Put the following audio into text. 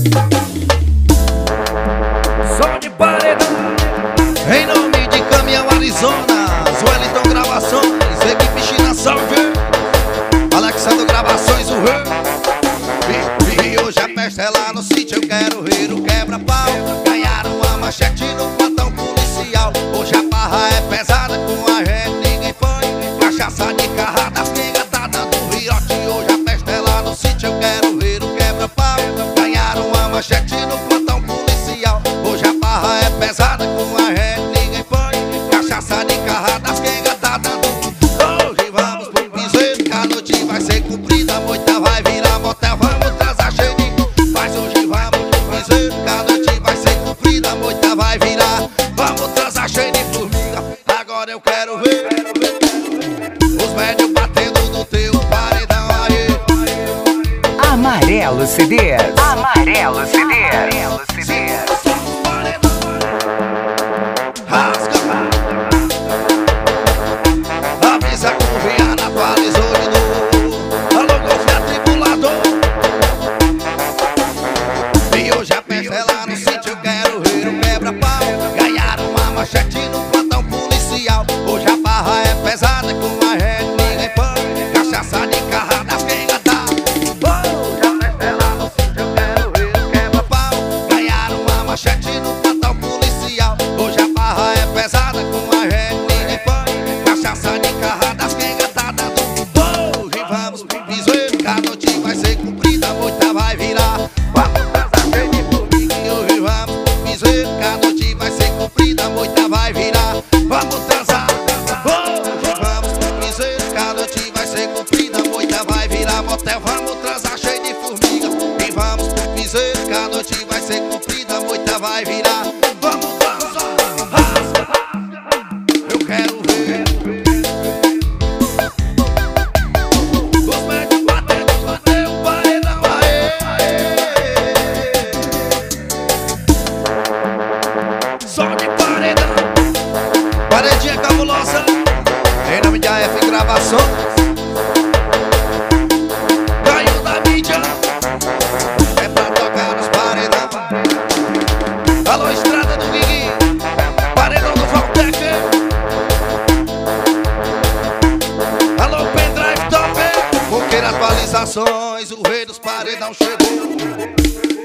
Som de paredão. Em nome de Caminhão Arizona, Wellington Gravações, equipe China Salve, Alexandre Gravações, o rei. E hoje a festa é lá no sítio, eu quero ver o quebra-pau. Ganharam uma manchete no plantão policial. Hoje a barra é pesada, com a gente ninguém põe. Cachaça de carrada, as pingas tá dando riote. Hoje a festa é lá no sítio, eu quero ver o quebra-pau. Ganharam uma manchete no plantão policial. Hoje a barra é pesada, com a gente ninguém põe. Cachaça de carrada, as pingas tá dando. Hoje vamos pro piseiro, que a noite vai ser cumprida. A moita vai virar motel, vamos transar cheio de. Mas hoje vamos pro piseiro, que a noite vai ser cumprida. A moita vai virar, vamos transar cheio de formiga. Agora eu quero ver os médios batendo no teu paredão aí. Amarelo CDs. Amarelo CDs. Amarelo CDs. Rasga. Avisa com o Viana, atualizou de novo. Alô, golfe atribulador. E hoje a festa é lá no sítio, eu quero ver o quebra-pau. Ganharam uma manchete no plantão policial. Hoje a barra é pesada, com a gente ninguém põe. Cachaça de carrada, as quem tá. Hoje a festa é lá no sítio, eu quero ver o quebra-pau. Ganharam uma manchete no plantão policial. Hoje a barra é pesada, com a gente ninguém põe. Cachaça de carrada, as quem tá dando. Hoje vamos pro piseiro, que a noite vai ser cumprida. A moita vai virar, vamos transar cheio de formiga. E hoje vamos pro piseiro, que a noite vai ser cumprida. A moita vai virar, vamos transar. Hoje vamos pro piseiro, que a noite vai ser cumprida. A moita vai virar motel, vamos transar cheio de formiga. E vamos pro piseiro, que a noite vai ser cumprida. A moita vai virar, vamos transar. Rasga. Eu quero ver os médicos batendo no teu paredão aí. Som de paredão. Paredinha cabulosa. Em nome de AF Gravações. Ganho da mídia. É pra tocar nos paredão. Alô, Estrada do Guigui. Paredão do Valtec. Alô, Pendrive Top. Coqueira Atualizações. O rei dos paredão chegou.